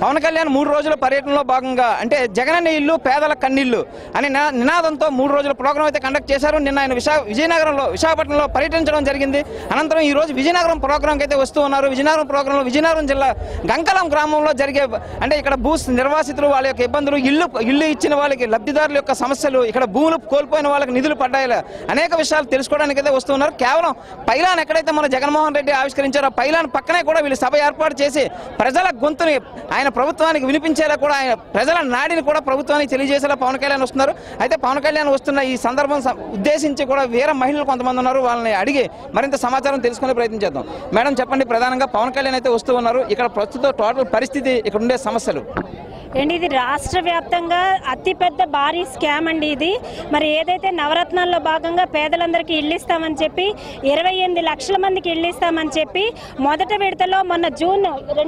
పవన్ కళ్యాణ్ 3 రోజుల పర్యటనలో భాగంగా అంటే జగనన్న ఇల్లు పేదల కన్నీళ్లు అనే నినాదంతో 3 రోజుల ప్రోగ్రాం అయితే కండక్ట్ చేశారు. నిన్న ఆయన విశాఖపట్నంలో పర్యటించడం జరిగింది. అనంతరం ఈ రోజు విజయనగరం ప్రోగ్రాంకి అయితే వస్తూ ఉన్నారు. విజయనగరం ప్రోగ్రాంలో విజయనగరం జిల్లా గంకలం గ్రామంలో జరిగే అంటే ఇక్కడ భూ నిర్వాసితులు వాళ్ళ యొక్క ఇబ్బందులు, ఇల్లు ఇచ్చిన వాళ్ళకి లబ్ధిదారుల యొక్క సమస్యలు, ఇక్కడ భూములు కోల్పోయిన వాళ్ళకి నిధులు పడ్డాయి, అనేక విషయాలు తెలుసుకోవడానికి అయితే వస్తూ ఉన్నారు. కేవలం పైలాన్ ఎక్కడైతే మన జగన్మోహన్ రెడ్డి ఆవిష్కరించారో పైలాన్ పక్కనే కూడా వీళ్ళు సభ ఏర్పాటు చేసి ప్రజల గొంతుని ఆయన ప్రభుత్వానికి వినిపించేలా కూడా ఆయన ప్రజల నాడిని కూడా ప్రభుత్వానికి తెలియజేసేలా పవన్ కళ్యాణ్ వస్తున్నారు. అయితే పవన్ కళ్యాణ్ వస్తున్న ఈ సందర్భం ఉద్దేశించి కూడా వేరే మహిళలు కొంతమంది ఉన్నారు. వాళ్ళని అడిగి మరింత సమాచారం తెలుసుకునే ప్రయత్నం చేద్దాం. మేడం చెప్పండి, ప్రధానంగా పవన్ కళ్యాణ్ అయితే వస్తూ ఉన్నారు. ఇక్కడ ప్రస్తుతం టోటల్ పరిస్థితి, ఇక్కడ ఉండే సమస్యలు ఏంటి? ఇది రాష్ట్ర వ్యాప్తంగా అతిపెద్ద భారీ స్కామ్ అండి ఇది. మరి ఏదైతే నవరత్నాల్లో భాగంగా పేదలందరికీ ఇల్లు ఇస్తామని చెప్పి 28 లక్షల మందికి ఇల్లు ఇస్తామని చెప్పి మొదటి విడతలో మొన్న జూన్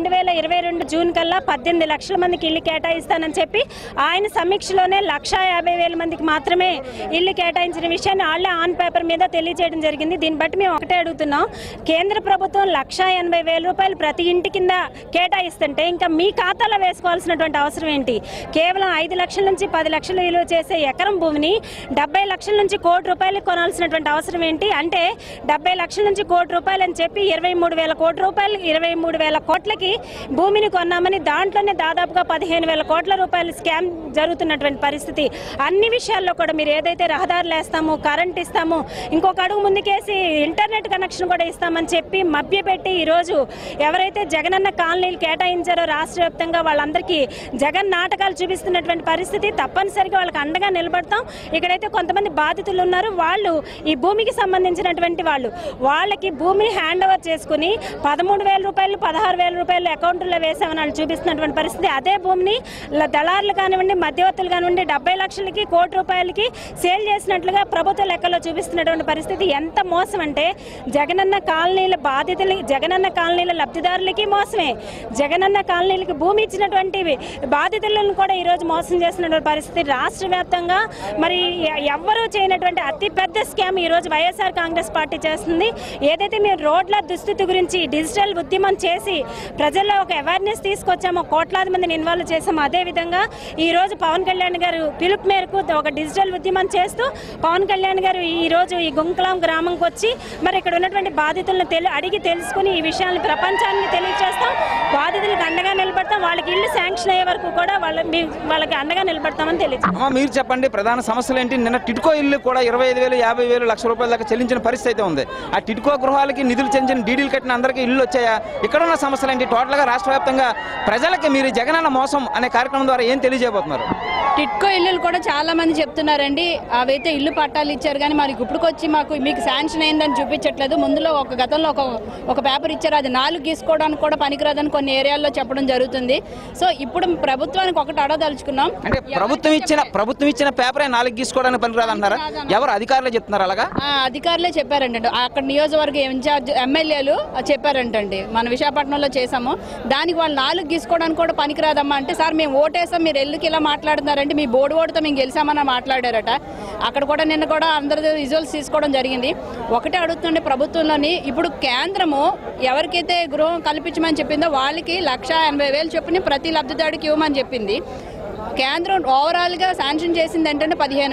2022 జూన్ కల్లా 18 లక్షల మందికి ఇల్లు కేటాయిస్తానని చెప్పి ఆయన సమీక్షలోనే 1,50,000 మందికి మాత్రమే ఇల్లు కేటాయించిన విషయాన్ని వాళ్ళే ఆన్ పేపర్ మీద తెలియజేయడం జరిగింది. దీన్ని బట్టి మేము ఒకటే అడుగుతున్నాం, కేంద్ర ప్రభుత్వం 1,80,000 రూపాయలు ప్రతి ఇంటి కింద కేటాయిస్తుంటే ఇంకా మీ ఖాతాలో వేసుకోవాల్సినటువంటి అవసరం ఏంటి? కేవలం 5 లక్షల నుంచి 10 లక్షలు విలువ చేసే ఎకరం భూమిని 70 లక్షల నుంచి కోటి రూపాయలు కొనాల్సినటువంటి అవసరం ఏంటి? అంటే 70 లక్షల నుంచి కోటి రూపాయలు అని చెప్పి 23,000 కోట్ల రూపాయలు 23,000 కోట్లకి భూమిని కొన్నామని దాంట్లోనే దాదాపుగా 15,000 కోట్ల రూపాయలు స్కామ్ జరుగుతున్నటువంటి పరిస్థితి. అన్ని విషయాల్లో కూడా మీరు ఏదైతే రహదారులు వేస్తాము, కరెంట్ ఇస్తాము, ఇంకొక అడుగు ముందుకేసి ఇంటర్నెట్ కనెక్షన్ కూడా ఇస్తామని చెప్పి మభ్యపెట్టి ఈరోజు ఎవరైతే జగనన్న కాలనీలు కేటాయించారో రాష్ట్ర వ్యాప్తంగా వాళ్ళందరికీ జగన్ నాటకాలు చూపిస్తున్నటువంటి పరిస్థితి. తప్పనిసరిగా వాళ్ళకి అండగా నిలబడతాం. ఇక్కడైతే కొంతమంది బాధితులు ఉన్నారు, వాళ్ళు ఈ భూమికి సంబంధించినటువంటి వాళ్ళకి భూమిని హ్యాండ్ ఓవర్ చేసుకుని 13,000 రూపాయలు 16,000 రూపాయలు అకౌంట్లో వేసామని వాళ్ళు చూపిస్తున్నటువంటి పరిస్థితి. అదే భూమిని దళారులు కానివ్వండి, మధ్యవర్తులు కానివ్వండి 70 లక్షలకి కోటి రూపాయలకి సేల్ చేసినట్లుగా ప్రభుత్వ లెక్కలో చూపిస్తున్నటువంటి పరిస్థితి. ఎంత మోసం అంటే జగనన్న కాలనీల బాధితులు, జగనన్న కాలనీల లబ్ధిదారులకి మోసమే, జగనన్న కాలనీలకి భూమి ఇచ్చినటువంటి బాధితులను కూడా ఈరోజు మోసం చేస్తున్నటువంటి పరిస్థితి. రాష్ట్ర వ్యాప్తంగా మరి ఎవ్వరూ చేయనటువంటి అతిపెద్ద స్కామ్ ఈరోజు వైఎస్ఆర్ కాంగ్రెస్ పార్టీ చేస్తుంది. ఏదైతే మేము రోడ్ల దుస్థితి గురించి డిజిటల్ ఉద్యమం చేసి ప్రజల్లో ఒక అవేర్నెస్ తీసుకొచ్చామో, కోట్లాది మందిని ఇన్వాల్వ్ చేసాము, అదేవిధంగా ఈరోజు పవన్ కళ్యాణ్ గారు పిలుపు మేరకు ఒక డిజిటల్ ఉద్యమం చేస్తూ పవన్ కళ్యాణ్ గారు ఈరోజు ఈ గుంకలాం గ్రామంకి వచ్చి మరి ఇక్కడ ఉన్నటువంటి బాధితులను అడిగి తెలుసుకుని ఈ విషయాన్ని ప్రపంచానికి తెలియజేస్తాం. బాధితులకు అండగా నిలబడతాం. వాళ్ళకి ఇల్లు శాంక్షన్ అయ్యే వరకు కూడా వాళ్ళకి అండగా నిలబడతామని తెలియదు. మీరు చెప్పండి, ప్రధాన సమస్యలు ఏంటి? నిన్న టిడ్కో ఇల్లు కూడా 25,000 50,000 లక్ష రూపాయల దాకా చెల్లించిన పరిస్థితి అయితే ఉంది. ఆ టిడ్కో గృహాలకి నిధులు చెల్లించిన డీడీలు కట్టిన అందరికీ ఇల్లు వచ్చాయా? ఇక్కడ ఉన్న సమస్యలు ఏంటి? టోటల్గా రాష్ట్ర వ్యాప్తంగా ప్రజలకి మీరు జగనన్న మోసం అనే కార్యక్రమం ద్వారా ఏం తెలియజేయబోతున్నారు? టిడ్కో ఇల్లులు కూడా చాలా మంది చెప్తున్నారండి, అవైతే ఇల్లు పట్టాలు ఇచ్చారు కానీ మరి ఇప్పుడుకొచ్చి మీకు శాంక్షన్ అయిందని చూపించట్లేదు. ముందులో గతంలో ఒక పేపర్ ఇచ్చారు, అది 4 గీసుకోవడానికి కూడా పనికిరాదని కొన్ని ఏరియాల్లో చెప్పడం జరుగుతుంది. సో ఇప్పుడు ప్రభుత్వానికి ఒకటి అడగదలుచుకున్నాం, అంటే ప్రభుత్వం ఇచ్చిన పేపరే 4 గీసుకోవడానికి పనికిరాదు అంటారా? ఎవరు అధికారులే చెప్తున్నారు? అలాగా అధికారులే చెప్పారండి. అక్కడ నియోజకవర్గ ఇన్ఛార్జ్ ఎమ్మెల్యేలు చెప్పారంటండి. మన విశాఖపట్నంలో చేసాము, దానికి వాళ్ళు 4 గీసుకోవడానికి కూడా పనికిరాదమ్మా అంటే, సార్ మేము ఓటేసాం, మీరు ఎల్లుకి ఇలా మాట్లాడుతున్నారంటే మీ బోర్డు ఓటుతో మేము గెలిచామని మాట్లాడారట. అక్కడ కూడా నిన్న కూడా అందరి విజువల్స్ తీసుకోవడం జరిగింది. ఒకటే అడుగుతుండే ప్రభుత్వంలోని, ఇప్పుడు కేంద్రము ఎవరికైతే గృహం కల్పించమని చెప్పిందో వాళ్ళకి 1,80,000 చొప్పున ప్రతి లబ్ధిదారుడికి ఇవ్వమని చెప్పింది. కేంద్రం ఓవరాల్గా శాంక్షన్ చేసింది ఏంటంటే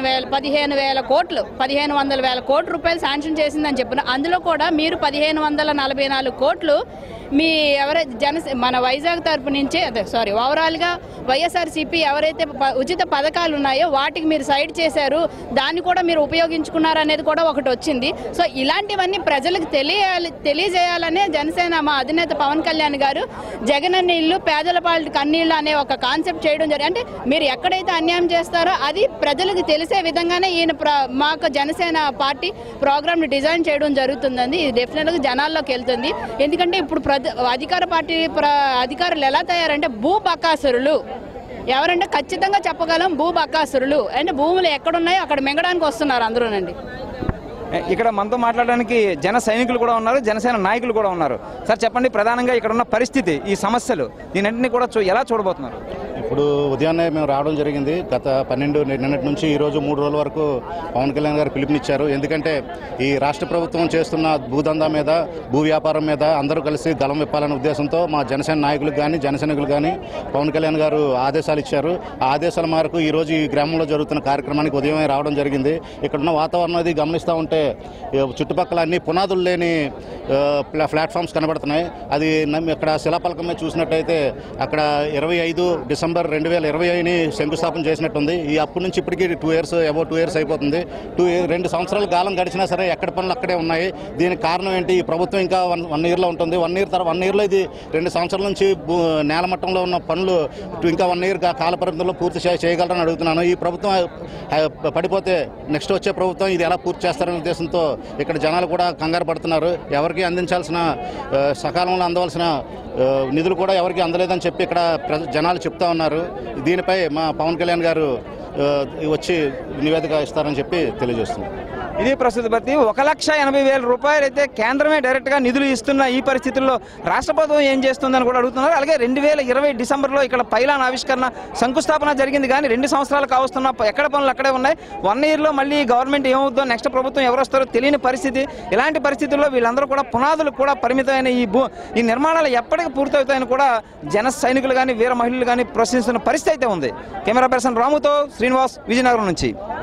15,000 కోట్లు 1,500,000 కోట్ల రూపాయలు శాంక్షన్ చేసిందని చెప్పిన, అందులో కూడా మీరు 1,544 కోట్లు మీ మన వైజాగ్ తరపు నుంచే ఓవరాల్గా వైఎస్ఆర్సీపీ ఎవరైతే ఉచిత పథకాలు ఉన్నాయో వాటికి మీరు సైడ్ చేశారు, దాన్ని కూడా మీరు ఉపయోగించుకున్నారు అనేది కూడా ఒకటి వచ్చింది. సో ఇలాంటివన్నీ ప్రజలకు తెలియజేయాలనే జనసేన మా అధినేత పవన్ కళ్యాణ్ గారు జగనన్న ఇల్లు పేదల పాలిటి కన్నీళ్లు అనే ఒక కాన్సెప్ట్ చేయడం జరిగింది. అంటే మీరు ఎక్కడైతే అన్యాయం చేస్తారో అది ప్రజలకు తెలిసే విధంగానే మాకు జనసేన పార్టీ ప్రోగ్రామ్ని డిజైన్ చేయడం జరుగుతుందండి. ఇది డెఫినెట్గా జనాల్లోకి వెళ్తుంది. ఎందుకంటే ఇప్పుడు అధికారులు ఎలా తయారంటే భూబకాసురులు. ఎవరంటే ఖచ్చితంగా చెప్పగలం, భూబకాసురులు అంటే భూములు ఎక్కడున్నాయో అక్కడ మింగడానికి వస్తున్నారు అందరూనండి. ఇక్కడ మనతో మాట్లాడడానికి జన సైనికులు కూడా ఉన్నారు, జనసేన నాయకులు కూడా ఉన్నారు. సార్ చెప్పండి, ప్రధానంగా ఇక్కడ ఉన్న పరిస్థితి, ఈ సమస్యలు, దీనంటిని కూడా ఎలా చూడబోతున్నారు? ఇప్పుడు ఉదయాన్నే మేము రావడం జరిగింది. గత 12 నిన్నటి నుంచి ఈరోజు 3 రోజుల వరకు పవన్ కళ్యాణ్ గారు పిలుపునిచ్చారు. ఎందుకంటే ఈ రాష్ట్ర ప్రభుత్వం చేస్తున్న భూదందా మీద, భూ వ్యాపారం మీద అందరూ కలిసి గలం విప్పాలనే ఉద్దేశంతో మా జనసేన నాయకులకు కానీ జనసేనకులు కానీ పవన్ కళ్యాణ్ గారు ఆదేశాలు ఇచ్చారు. ఆ ఆదేశాల మేరకు ఈరోజు ఈ గ్రామంలో జరుగుతున్న కార్యక్రమానికి ఉదయమే రావడం జరిగింది. ఇక్కడున్న వాతావరణం అది గమనిస్తూ ఉంటే చుట్టుపక్కల అన్ని పునాదులు లేని ప్లాట్ఫామ్స్ కనబడుతున్నాయి. అది ఇక్కడ శిలాపలకం మీద చూసినట్టయితే అక్కడ 25 డిసెంబర్ 2020 శంకుస్థాపన చేసినట్టుంది. ఈ అప్పటి నుంచి ఇప్పటికీ 2 ఇయర్స్ అయిపోతుంది. 2 సంవత్సరాల కాలం గడిచినా సరే ఎక్కడ పనులు అక్కడే ఉన్నాయి. దీనికి కారణం ఏంటి? ఈ ప్రభుత్వం ఇంకా 1 ఇయర్లో ఉంటుంది. 1 ఇయర్లో ఇది 2 సంవత్సరాల నుంచి నేల మట్టంలో ఉన్న పనులు ఇంకా 1 ఇయర్ కాల పరిమితుల్లో పూర్తి చేయగలరని అడుగుతున్నాను. ఈ ప్రభుత్వం పడిపోతే నెక్స్ట్ వచ్చే ప్రభుత్వం ఇది ఎలా పూర్తి చేస్తారనే ఉద్దేశంతో ఇక్కడ జనాలు కూడా కంగారు పడుతున్నారు. ఎవరికి అందించాల్సిన సకాలంలో అందవలసిన నిధులు కూడా ఎవరికి అందలేదని చెప్పి ఇక్కడ జనాలు చెప్తా ఉన్నారు. దీనిపై మా పవన్ కళ్యాణ్ గారు వచ్చి నివేదిక ఇస్తారని చెప్పి తెలియజేస్తున్నారు. ఇది ప్రస్తుత పరిస్థితి. 1,80,000 రూపాయలు అయితే కేంద్రమే డైరెక్ట్గా నిధులు ఇస్తున్న ఈ పరిస్థితుల్లో రాష్ట్ర ప్రభుత్వం ఏం చేస్తుందని కూడా అడుగుతున్నారు. అలాగే 2020 డిసెంబర్లో ఇక్కడ పైలాన్ ఆవిష్కరణ శంకుస్థాపన జరిగింది. కానీ 2 సంవత్సరాలు కావస్తున్న ఎక్కడ పనులు అక్కడే ఉన్నాయి. 1 ఇయర్లో మళ్ళీ గవర్నమెంట్ ఏమవుతుందో, నెక్స్ట్ ప్రభుత్వం ఎవరు వస్తారో తెలియని పరిస్థితి. ఇలాంటి పరిస్థితుల్లో వీళ్ళందరూ కూడా పునాదులు కూడా పరిమితమైన ఈ నిర్మాణాలు ఎప్పటికీ పూర్తవుతాయని కూడా జన సైనికులు కానీ వీర మహిళలు కానీ ప్రశ్నిస్తున్న పరిస్థితి అయితే ఉంది. కెమెరా పర్సన్ రాముతో శ్రీనివాస్, విజయనగరం నుంచి.